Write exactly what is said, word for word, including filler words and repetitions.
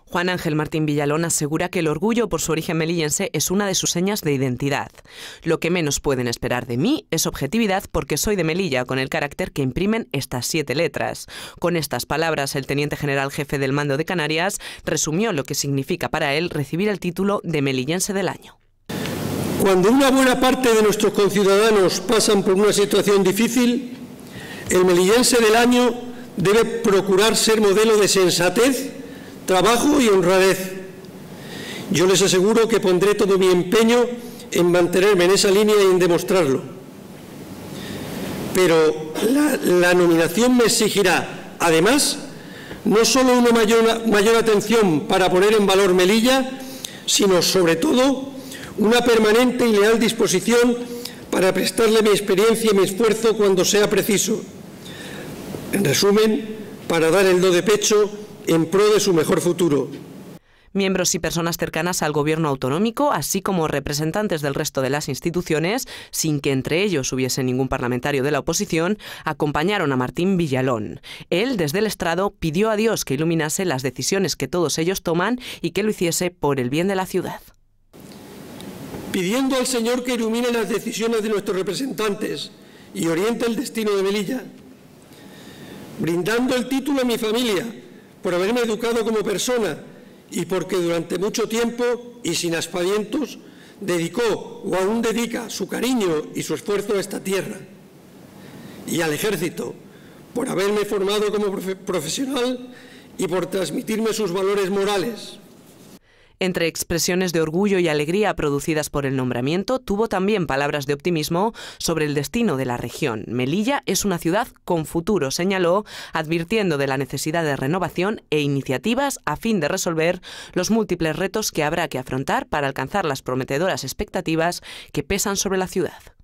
Juan Ángel Martín Villalón asegura que el orgullo por su origen melillense es una de sus señas de identidad. Lo que menos pueden esperar de mí es objetividad porque soy de Melilla, con el carácter que imprimen estas siete letras. Con estas palabras, el teniente general jefe del Mando de Canarias resumió lo que significa para él recibir el título de Melillense del Año. Cuando una buena parte de nuestros conciudadanos pasan por una situación difícil, el Melillense del Año debe procurar ser modelo de sensatez, trabajo y honradez. Yo les aseguro que pondré todo mi empeño en mantenerme en esa línea y en demostrarlo. Pero la, la nominación me exigirá, además, no solo una mayor, mayor atención para poner en valor Melilla, sino sobre todo una permanente y leal disposición para prestarle mi experiencia y mi esfuerzo cuando sea preciso. En resumen, para dar el do de pecho en pro de su mejor futuro. Miembros y personas cercanas al gobierno autonómico, así como representantes del resto de las instituciones, sin que entre ellos hubiese ningún parlamentario de la oposición, acompañaron a Martín Villalón. Él, desde el estrado, pidió a Dios que iluminase las decisiones que todos ellos toman y que lo hiciese por el bien de la ciudad. Pidiendo al Señor que ilumine las decisiones de nuestros representantes y oriente el destino de Melilla. Brindando el título a mi familia por haberme educado como persona y porque durante mucho tiempo y sin aspavientos dedicó o aún dedica su cariño y su esfuerzo a esta tierra. Y al Ejército por haberme formado como profe- profesional y por transmitirme sus valores morales. Entre expresiones de orgullo y alegría producidas por el nombramiento, tuvo también palabras de optimismo sobre el destino de la región. Melilla es una ciudad con futuro, señaló, advirtiendo de la necesidad de renovación e iniciativas a fin de resolver los múltiples retos que habrá que afrontar para alcanzar las prometedoras expectativas que pesan sobre la ciudad.